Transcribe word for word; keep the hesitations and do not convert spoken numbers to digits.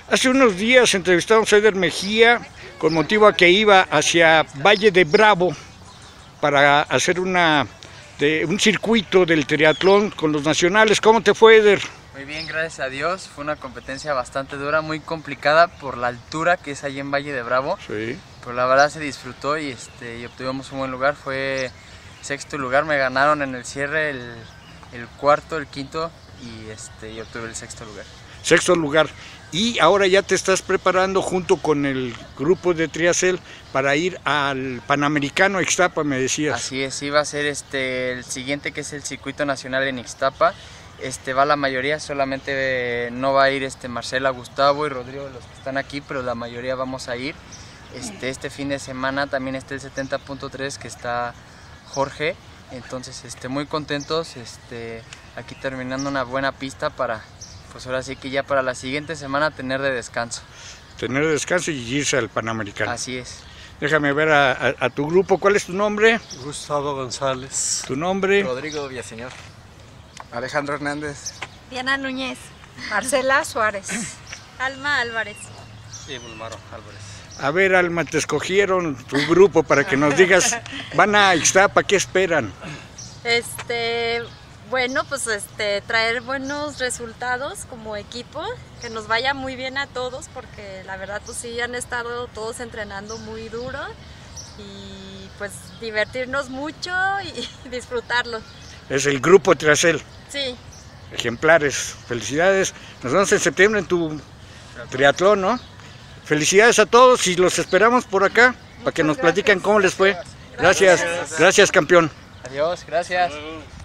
Hace unos días entrevistamos a Eder Mejía con motivo a que iba hacia Valle de Bravo para hacer una, de, un circuito del triatlón con los nacionales. ¿Cómo te fue, Eder? Muy bien, gracias a Dios. Fue una competencia bastante dura, muy complicada por la altura que es ahí en Valle de Bravo. Sí. Pero la verdad se disfrutó y, este, y obtuvimos un buen lugar. Fue sexto lugar, me ganaron en el cierre el, el cuarto, el quinto y, este, y obtuve el sexto lugar. Sexto lugar. Y ahora ya te estás preparando junto con el grupo de Triacel para ir al Panamericano Ixtapa, me decías. Así es, sí va a ser este, el siguiente, que es el circuito nacional en Ixtapa. Este, va la mayoría, solamente no va a ir este, Marcela, Gustavo y Rodrigo, los que están aquí, pero la mayoría vamos a ir. Este, este fin de semana también está el setenta punto tres, que está Jorge, entonces este, muy contentos, este, aquí terminando una buena pista para, pues ahora sí que ya para la siguiente semana tener de descanso. Tener descanso y irse al Panamericano. Así es. Déjame ver a, a, a tu grupo. ¿Cuál es tu nombre? Gustavo González. ¿Tu nombre? Rodrigo Villaseñor. Alejandro Hernández. Diana Núñez. Marcela Suárez. Alma Álvarez. Y Bulmaro Álvarez. A ver, Alma, te escogieron tu grupo para que nos digas, van a Ixtapa, ¿qué esperan? Este, bueno, pues este, traer buenos resultados como equipo, que nos vaya muy bien a todos, porque la verdad pues sí han estado todos entrenando muy duro y pues divertirnos mucho y disfrutarlo. Es el grupo Triacel. Sí. Ejemplares, felicidades. Nos vemos en septiembre en tu triatlón, ¿no? Felicidades a todos y los esperamos por acá para que nos platiquen cómo les fue. Gracias, gracias campeón. Adiós, gracias.